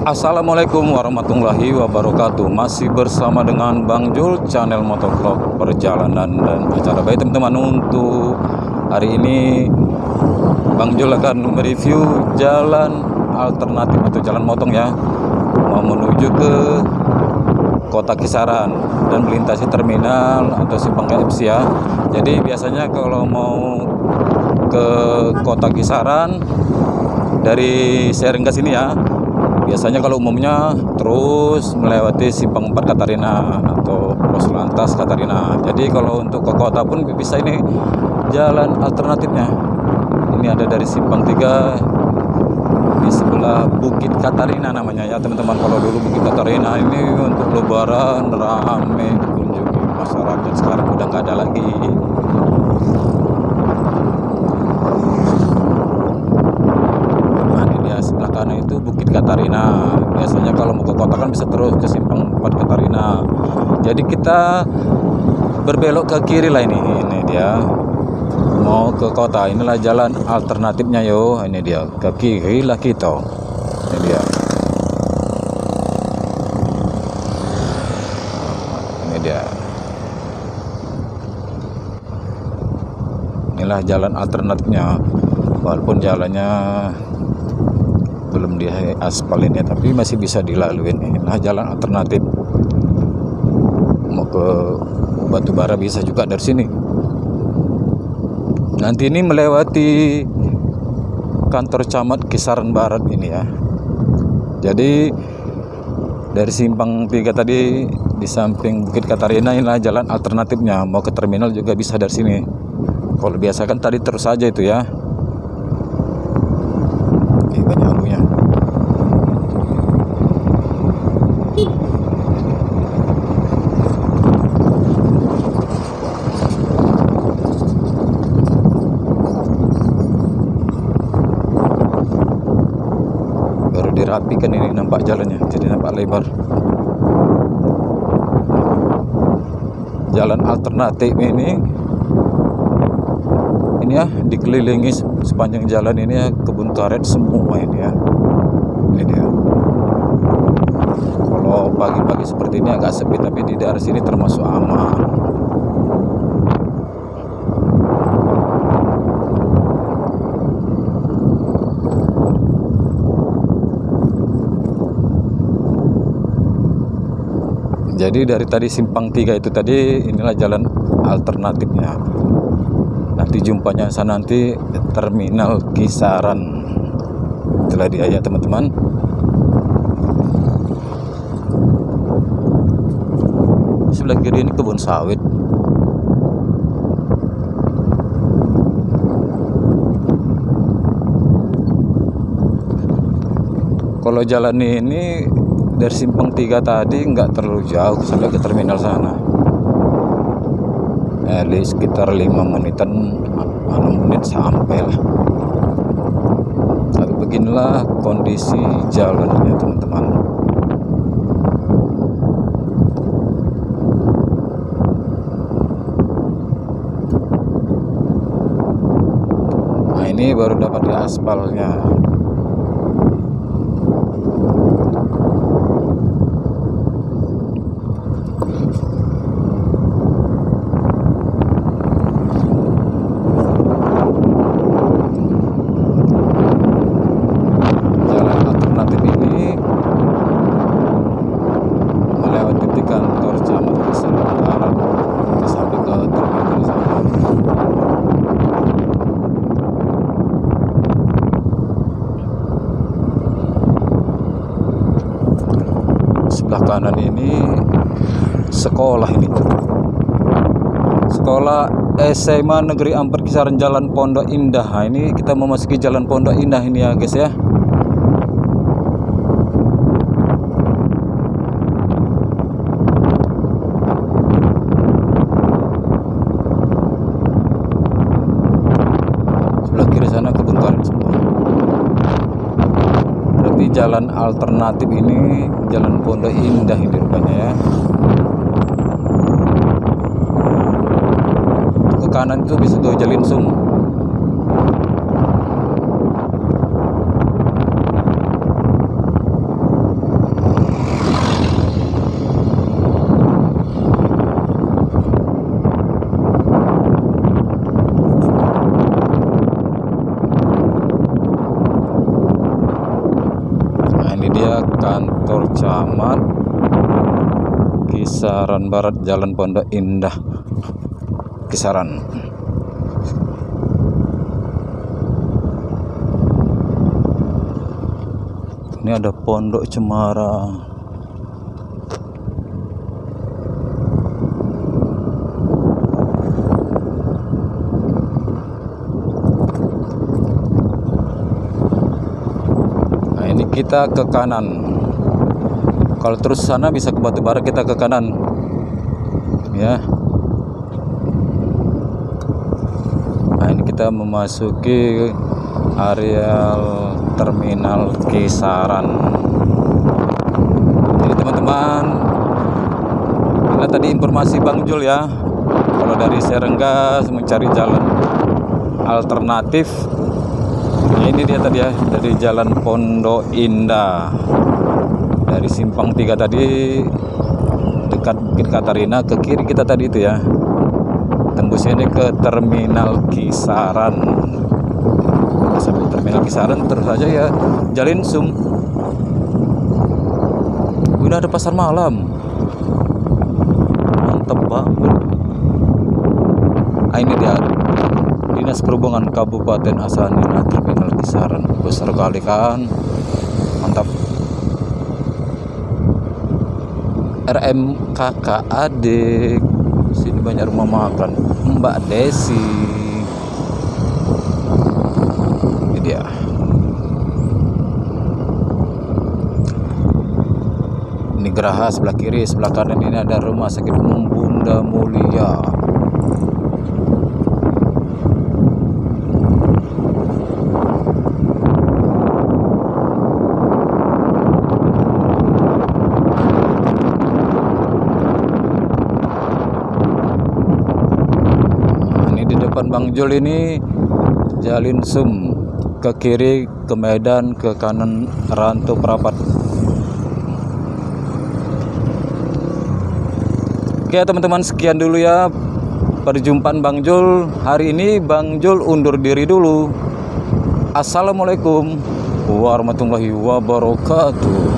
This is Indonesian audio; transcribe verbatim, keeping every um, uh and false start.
Assalamualaikum warahmatullahi wabarakatuh. Masih bersama dengan Bang Jul, channel motovlog perjalanan dan acara. Baik teman-teman, untuk hari ini Bang Jul akan mereview jalan alternatif atau jalan motong ya, mau menuju ke Kota Kisaran dan melintasi terminal atau simpang K F C ya. Jadi biasanya kalau mau ke Kota Kisaran dari Serengga sini ya, biasanya kalau umumnya terus melewati simpang empat Katarina atau pos lantas Katarina. Jadi kalau untuk ke kota pun bisa, ini jalan alternatifnya. Ini ada dari simpang tiga di sebelah Bukit Katarina namanya ya teman-teman. Kalau dulu Bukit Katarina ini untuk lebaran rame dikunjungi masyarakat, sekarang udah nggak ada lagi. Sebelah kanan itu Bukit Katarina. Biasanya kalau mau ke kota kan bisa terus ke simpang empat Katarina. Jadi kita berbelok ke kiri lah ini. Ini dia mau ke kota. Inilah jalan alternatifnya yo. Ini dia, ke kiri lah kita. Ini dia. Ini dia. Inilah jalan alternatifnya. Walaupun jalannya belum di aspal ini, tapi masih bisa dilalui. Nah, jalan alternatif mau ke Batubara bisa juga dari sini. Nanti ini melewati kantor camat Kisaran Barat ini ya. Jadi dari simpang tiga tadi di samping Bukit Katarina, inilah jalan alternatifnya. Mau ke terminal juga bisa dari sini. Kalau biasa kan tadi terus saja itu ya. Oke, banyak alunya. Baru dirapikan ini, nampak jalannya, jadi nampak lebar. Jalan alternatif ini ini ya, dikelilingi sepanjang jalan ini ya kebun karet semua ini ya. Ini dia. Kalau pagi-pagi seperti ini agak sepi, tapi di daerah sini termasuk aman. Jadi dari tadi simpang tiga itu tadi, inilah jalan alternatifnya. Nanti jumpanya sana nanti terminal Kisaran. Itulah dia ya teman-teman. Sebelah kiri ini kebun sawit. Kalau jalan ini dari simpang tiga tadi nggak terlalu jauh sampai ke terminal sana. Eh, sekitar lima menitan, enam menit sampai lah. Tapi beginilah kondisi jalannya teman-teman. Nah, ini baru dapat di aspalnya. Sebelah kanan ini sekolah, ini sekolah S M A Negeri Ampere Kisaran, Jalan Pondok Indah. Nah, ini kita memasuki Jalan Pondok Indah ini ya guys ya. Sebelah kiri sana kebun karet semua. Berarti jalan alternatif ini Jalan Pondok Indah ini rupanya ya. Ke kanan itu bisa ke Jalinsung. kantor camat Kisaran Barat, Jalan Pondok Indah, Kisaran. Ini ada Pondok Cemara. Nah, ini kita ke kanan. Kalau terus sana bisa ke Batubara, kita ke kanan. Ya. Nah, ini kita memasuki areal terminal Kisaran. Jadi teman-teman, ini tadi informasi Bang Jul ya. Kalau dari Serenggas mencari jalan alternatif, ini dia tadi ya, dari Jalan Pondok Indah, dari Simpang tiga tadi dekat Bukit Katarina, ke kiri kita tadi itu ya, tembusnya ini ke terminal Kisaran. Sampai terminal Kisaran terus aja ya, jalin sum. Udah ada pasar malam, mantep banget. Ah, ini dia Dinas Perhubungan Kabupaten Asanina, terminal Kisaran. Besar kali kan, mantap. R M kakak adik, sini banyak rumah makan. Mbak Desi, ini dia. Ini Geraha sebelah kiri, sebelah kanan ini ada Rumah Sakit Umum Bunda Mulia. Bang Jul ini jalin sum, ke kiri ke Medan, ke kanan Ranto Prapat. Oke teman-teman, sekian dulu ya perjumpaan Bang Jul hari ini. Bang Jul undur diri dulu. Assalamualaikum warahmatullahi wabarakatuh.